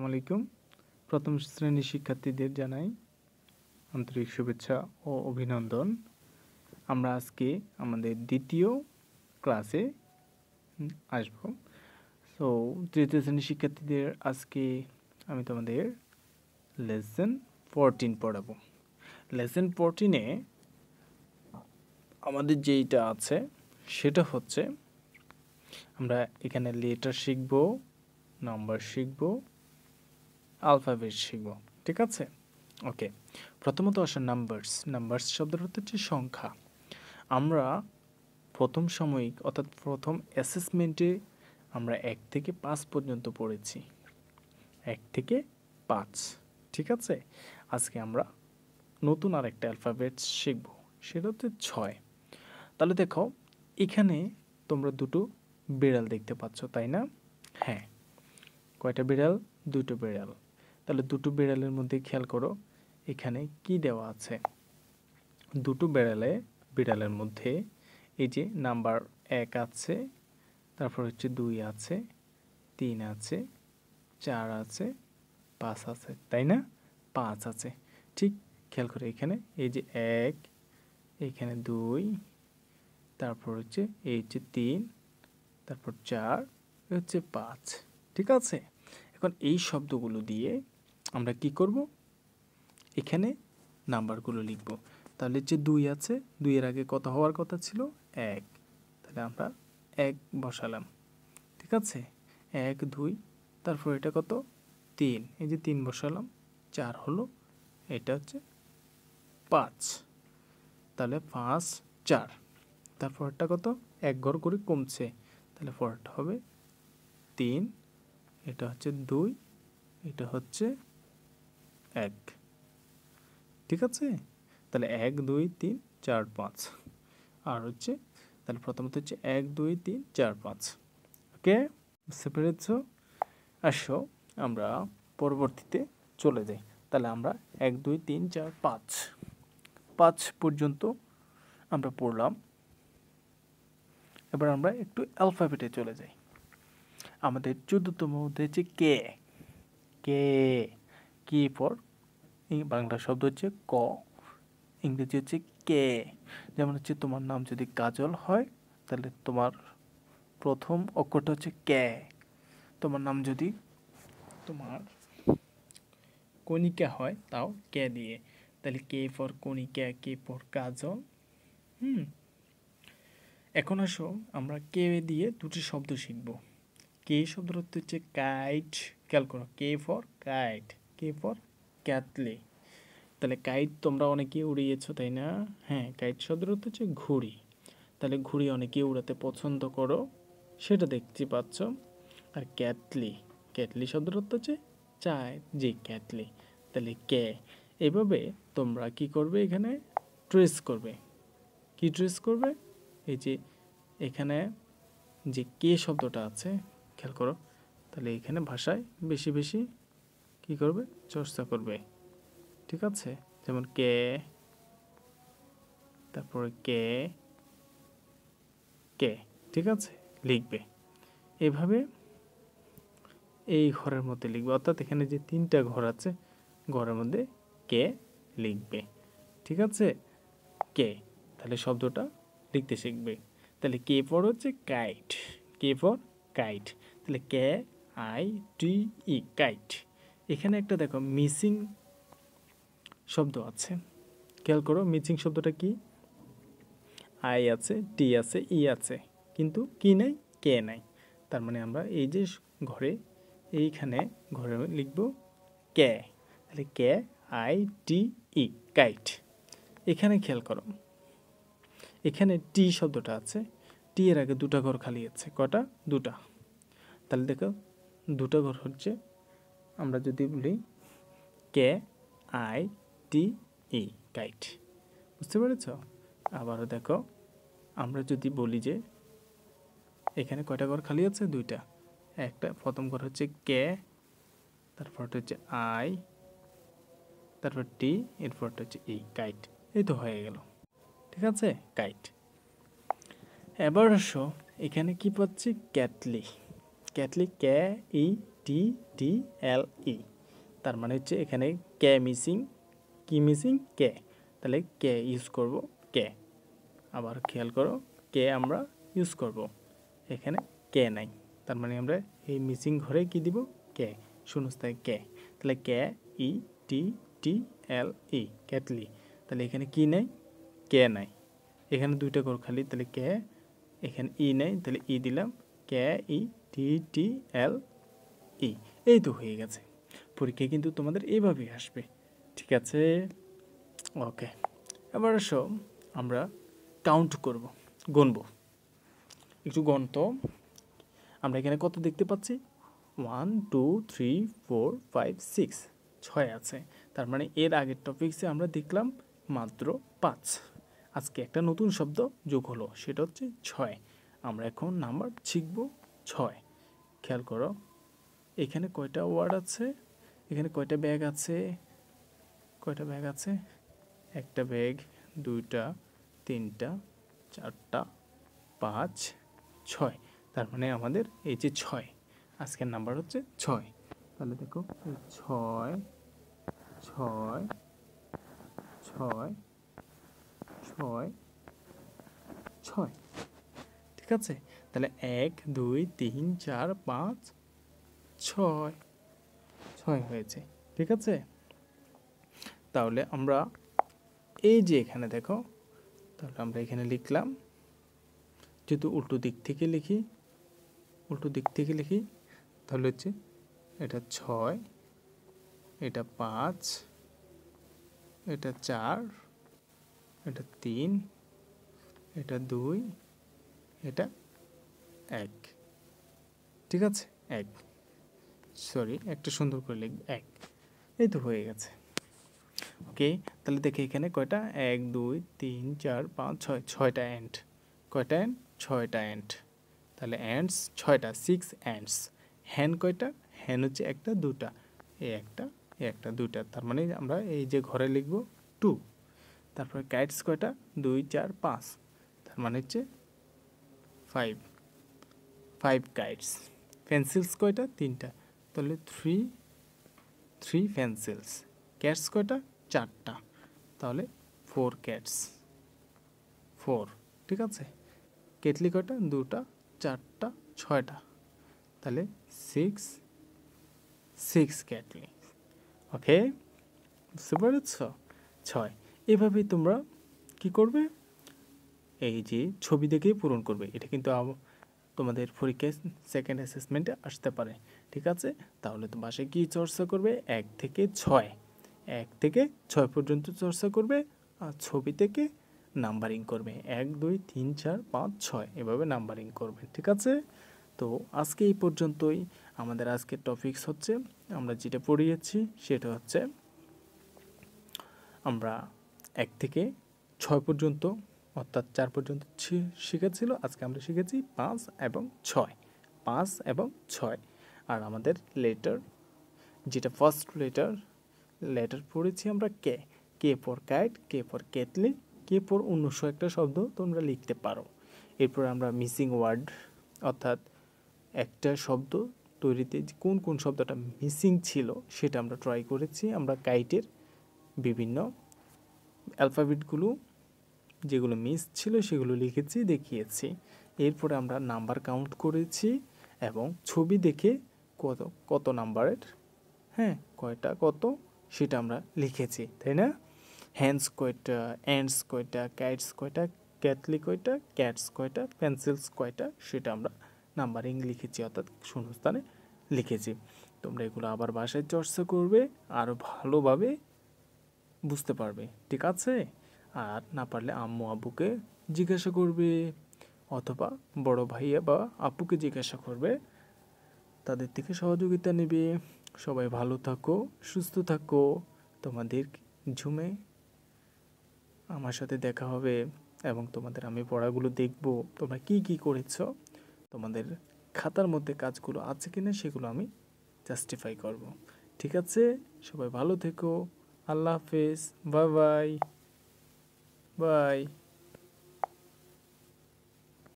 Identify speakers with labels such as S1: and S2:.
S1: আলাইকুম। প্রথম শ্রেণীর শিক্ষার্থীদের জানাই আন্তরিক শুভেচ্ছা ও অভিনন্দন। আমরা আজকে আমাদের দ্বিতীয় ক্লাসে আসব। সো তৃতীয় শ্রেণীর শিক্ষার্থীদের আজকে আমি তোমাদের লেসন 14 পড়াবো। লেসন 14-এ আমাদের যেইটা আছে সেটা হচ্ছে আমরা এখানে লেটার শিখব, নাম্বার শিখব, অ্যালফাবেট শিখব। ঠিক আছে? ওকে, প্রথমত আসে নাম্বারস শব্দের অর্থ হচ্ছে সংখ্যা। আমরা প্রথম সাময়িক অর্থাৎ প্রথম অ্যাসেসমেন্টে আমরা 1 থেকে 5 পর্যন্ত পড়েছি। 1 থেকে 5, ঠিক আছে? আজকে আমরা নতুন আরেকটা অ্যালফাবেট শিখব, সেটা হচ্ছে 6। তাহলে দেখো, এখানে তোমরা দুটো বিড়াল দেখতে পাচ্ছ, তাই না? হ্যাঁ, কয়টা বিড়াল? দুটো বিড়াল। তাহলে দুটো বিড়ালের মধ্যে খেয়াল করো এখানে কি দেওয়া আছে। দুটো বিড়ালের মধ্যে এই যে নাম্বার 1 আছে, তারপর হচ্ছে 2 আছে, 3 আছে, 4 আছে, 5 আছে, তাই না? 5 আছে। ঠিক খেয়াল করে এখানে এই যে 1, এখানে 2, তারপর হচ্ছে এই হচ্ছে 3, তারপর 4, হচ্ছে 5। ঠিক আছে? এখন এই শব্দগুলো দিয়ে আমরা কি করব? এখানে নাম্বারগুলো লিখব। তাহলে হচ্ছে 2 আছে, 2 এর আগে কত হওয়ার কথা ছিল? 1। তাহলে আমরা 1 বসালাম। ঠিক আছে? 1 2, তারপর এটা কত? 3, এই যে 3 বসালাম, 4 হলো, এটা হচ্ছে 5। তাহলে 5 4, তারপরটা কত? 1 ঘর করে কমছে, তাহলে পরেরটা হবে 3, এটা হচ্ছে 2, এটা হচ্ছে 1। ঠিক আছে? তাহলে 1 2 3 4 5, আর হচ্ছে তাহলে প্রথমত হচ্ছে 1 2 3 4 5। ওকে, বুঝতে পেরেছ? আসো আমরা পরবর্তীতে চলে যাই। তাহলে আমরা 1 2 3 4 5 পর্যন্ত আমরা পড়লাম। এবার আমরা একটু অ্যালফাবেটে চলে যাই। আমাদের 14তম মধ্যে হচ্ছে কে। কে, কি ফর বাংলা শব্দ হচ্ছে ক, ইংরেজি হচ্ছে কে। যেমন হচ্ছে তোমার নাম যদি কাজল হয়, তাহলে তোমার প্রথম অক্ষরটা হচ্ছে কে। তোমার নাম যদি তোমার কণিকা হয়, তাও কে দিয়ে। তাহলে K for Kanika, K for কাজল। এখন আসো আমরা কে দিয়ে দুটি শব্দ শিখব। কে শব্দের অর্থ হচ্ছে কাইট। খেয়াল করো, K for kite, K for ক্যাটলি। তাহলে কাইট তোমরা অনেকে উড়িয়েছো, তাই না? হ্যাঁ, কাইট শব্দের অর্থ হচ্ছে ঘুড়ি। তাহলে ঘুড়ি অনেকে উড়াতে পছন্দ করো, সেটা দেখতে পাচ্ছ। আর ক্যাটলি, ক্যাটলি শব্দের অর্থ হচ্ছে চায়, যে ক্যাটলি। তাহলে কে, এভাবে তোমরা কি করবে? এখানে ট্রেস করবে। কি ট্রেস করবে? এই যে এখানে যে কে শব্দটা আছে, খেয়াল করো, তাহলে এখানে ভাষায় বেশি বেশি কি করবে? চর্চা করবে। ঠিক আছে? যেমন কে, তারপরে কে, কে। ঠিক আছে? লিখবে এভাবে, এই ঘরের মধ্যে লিখবে। অর্থাৎ এখানে যে 3টা ঘর আছে, ঘরের মধ্যে কে লিখবে। ঠিক আছে? কে, তাহলে শব্দটা লিখতে শিখবে। তাহলে কে ফর হচ্ছে কাইট, কে ফর কাইট। তাহলে K I T E, kite. এখানে একটা দেখো মিসিং শব্দ আছে, খেয়াল করো মিসিং শব্দটা কি? আই আছে, টি আছে, ই আছে, কিন্তু কি নাই? কে নাই। তার মানে আমরা এই যে ঘরে, এইখানে ঘরে লিখব কে। তাহলে K I T E, kite. এখানে খেয়াল করো, এখানে টি শব্দটা আছে, টি এর আগে 2টা ঘর খালি আছে। কটা? 2টা। তাহলে দেখো 2টা ঘর হচ্ছে, আমরা যদি বলি কে আই টি ই, কাইট। বুঝতে পেরেছ? আবারও দেখো, আমরা যদি বলি যে এখানে কয়টা ঘর খালি আছে? 2টা। একটা প্রথম ঘর হচ্ছে কে, তারপরটা হচ্ছে আই, তারপর টি, এরপরটা হচ্ছে ই, কাইট। এই তো হয়ে গেল। ঠিক আছে? কাইট। এবার আসো, এখানে কি পাচ্ছি? ক্যাটলি। ক্যাটলি, কে ই টি টি এল ই, তার মানে হচ্ছে এখানে কে মিসিং, কি মিসিং, কে, তাহলে কে ইউজ করব, কে। আবার খেয়াল করো, কে আমরা ইউজ করব, এখানে কে নাই, তার মানে আমরা এই মিসিং ঘরে কি দিব, কে, শূন্যস্থানে কে, তাহলে কে ই টি টি এল ই, ক্যাটলি। তাহলে এখানে কি নাই, কে নাই, এখানে দুইটা ঘর খালি, তাহলে কে, এখানে ই নাই, তাহলে ই দিলাম, কে ই টি টি এল ই, এই তো হয়ে গেছে। পরীক্ষায় কিন্তু তোমাদের এইভাবেই আসবে, ঠিক আছে? ওকে, এবার আসো আমরা কাউন্ট করব, গুনব, একটু গণত। আমরা এখানে কত দেখতে পাচ্ছি, 1 2 3 4 5 6, 6 আছে। তার মানে এর আগের টপিক্সে আমরা দেখলাম মাত্র 5। আজকে একটা নতুন শব্দ যোগ হলো, সেটা হচ্ছে 6। আমরা এখন নাম্বার শিখব 6। খেয়াল করো এখানে কয়টা ওয়ার্ড আছে, এখানে কয়টা ব্যাগ আছে, কয়টা ব্যাগ আছে, একটা ব্যাগ, দুইটা, তিনটা, চারটা, 5, 6। তার মানে আমাদের এই যে 6, আজকের নাম্বার হচ্ছে 6। তাহলে দেখো 6 6 6 6 6, ঠিক আছে? তাহলে 1 2 3 4 5 6, 6 হয়েছে, ঠিক আছে? তাহলে আমরা এই যে এখানে দেখো, তাহলে আমরা এখানে লিখলাম, যেহেতু উল্টো দিক থেকে লিখি, উল্টো দিক থেকে লিখি, তাহলে হচ্ছে এটা 6, এটা 5, এটা 4, এটা 3, এটা 2, এটা 1, ঠিক আছে? 1, সরি একটা সুন্দর করে লিখব 1, এই তো হয়ে গেছে। ওকে, তাহলে দেখি এখানে কয়টা, 1 2 3 4 5 6, 6টা এন্ড, কয়টা এন্ড, 6টা এন্ড। তাহলে এন্ডস 6টা, 6 এন্ডস। হ্যান কয়টা, হ্যান হচ্ছে একটা, দুটা, এই একটা, এই একটা, দুইটা, তার মানে আমরা এই যে ঘরে লিখব 2। তারপরে কাইটস কয়টা, 2 4 5, তার মানে হচ্ছে 5, 5 কাইটস। পেন্সিলস কয়টা, 3টা, তাহলে 3 পেন্সিলস। ক্যাটস কয়টা, 4টা, তাহলে 4 ক্যাটস, 4, ঠিক আছে? কেটলি কয়টা, 2টা, 4টা, 6টা, তাহলে 6 কেটলি। ওকে, বুঝতে পেরেছ? 6। এভাবেই তোমরা কি করবে, এই যে ছবি দেখেই পূরণ করবে। এটা কিন্তু তোমাদের পরীক্ষায় সেকেন্ড অ্যাসেসমেন্টে আসতে পারে, ঠিক আছে? তাহলে তো বাসায় কি চর্চা করবে, 1 থেকে 6, 1 থেকে 6 পর্যন্ত চর্চা করবে, আর ছবি থেকে নাম্বারিং করবে, 1 2 3 4 5 6, এভাবে নাম্বারিং করবে, ঠিক আছে? তো আজকে এই পর্যন্তই। আমাদের আজকের টপিকস হচ্ছে, আমরা যেটা পড়িয়েছি সেটা হচ্ছে, আমরা 1 থেকে 6 পর্যন্ত, অর্থাৎ 4 পর্যন্ত শিখেছিল, আজকে আমরা শিখেছি 5 এবং 6, 5 এবং 6। আর আমাদের লেটার, যেটা ফার্স্ট লেটার পড়েছি আমরা K, K for kite, K for কেটলি, কে ফর অন্যসহ একটা শব্দ তোমরা লিখতে পারো। এরপর আমরা মিসিং ওয়ার্ড, অর্থাৎ একটা শব্দ তৈরিতে কোন কোন শব্দটা মিসিং ছিল সেটা আমরা ট্রাই করেছি। আমরা কাইটের বিভিন্ন অ্যালফাবেটগুলো যেগুলো মিস ছিল সেগুলো লিখেছি, দেখিয়েছি। এরপরে আমরা নাম্বার কাউন্ট করেছি এবং ছবি দেখে কত কত নাম্বারের, হ্যাঁ কয়টা কত সেটা আমরা লিখেছি, তাই না? হ্যান্ডস কয়টা, অ্যান্ডস কয়টা, কাইটস কয়টা, ক্যাটলি কয়টা, ক্যাটস কয়টা, পেন্সিলস কয়টা, সেটা আমরা নাম্বারিং লিখেছি, অর্থাৎ শূন্যস্থানে লিখেছি। তোমরা এগুলো আবার বাসায় চর্চা করবে, আরও ভালোভাবে বুঝতে পারবে, ঠিক আছে? আর না পারলে আম্মু আব্বুকে জিজ্ঞাসা করবে, অথবা বড় ভাইয়া বা আপুকে জিজ্ঞাসা করবে, তাদের থেকে সহযোগিতা নেবে। সবাই ভালো থাকো, সুস্থ থাকো। তোমাদের ঝুমে আমার সাথে দেখা হবে এবং তোমাদের আমি পড়াগুলো দেখব, তোমরা কি কি করেছো, তোমাদের খাতার মধ্যে কাজগুলো আছে কিনা সেগুলো আমি জাস্টিফাই করব, ঠিক আছে? সবাই ভালো থেকো, আল্লাহ হাফেজ, বাই বাই বাই।